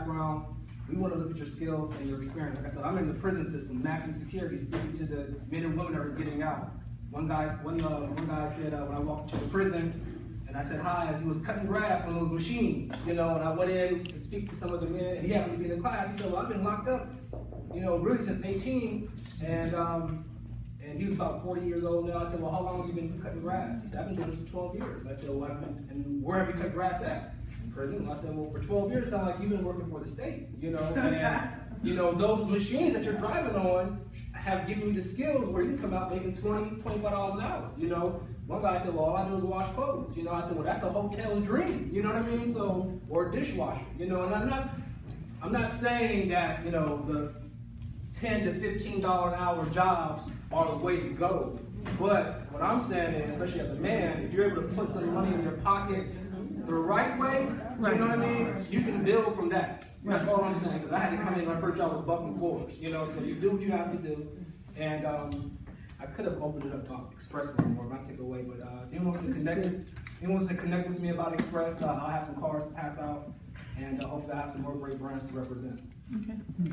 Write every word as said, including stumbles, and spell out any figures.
background. We want to look at your skills and your experience. Like I said, I'm in the prison system, maximum security, speaking to the men and women that are getting out. One guy, one, uh, one guy said uh, when I walked into the prison, and I said hi, as he was cutting grass on those machines, you know, and I went in to speak to some of the men, and he happened to be in the class. He said, well, I've been locked up, you know, really since eighteen, and um, and he was about forty years old now. I said, well, how long have you been cutting grass? He said, I've been doing this for twelve years. I said, well, I've been, and where have you cut grass at? In prison. And I said, well, for twelve years, it sounds like you've been working for the state, you know, and, you know, those machines that you're driving on have given you the skills where you can come out making twenty, twenty-five dollars an hour, you know. One guy said, well, all I do is wash clothes, you know. I said, well, that's a hotel's dream, you know what I mean? So, or a dishwasher, you know, and I'm not, I'm not saying that, you know, the ten to fifteen dollars an hour jobs are the way to go. But what I'm saying is, especially as a man, if you're able to put some money in your pocket the right way, you know what I mean? You can build from that. That's all I'm saying, because I had to come in, my first job was buffing floors, you know, so you do what you have to do. And um, I could have opened it up to Express a little more, not take it away, but uh, if anyone wants to connect, if anyone wants to connect with me about Express, uh, I'll have some cars to pass out, and uh, hopefully I have some more great brands to represent. Okay.